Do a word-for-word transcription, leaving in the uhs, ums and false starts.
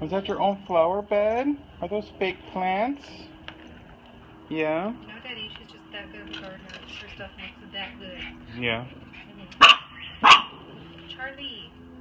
Is that your own flower bed? Are those fake plants? Yeah? No, Daddy, she's just that good of a gardener. Her stuff makes it that good. Yeah. Mm-hmm. Charlie.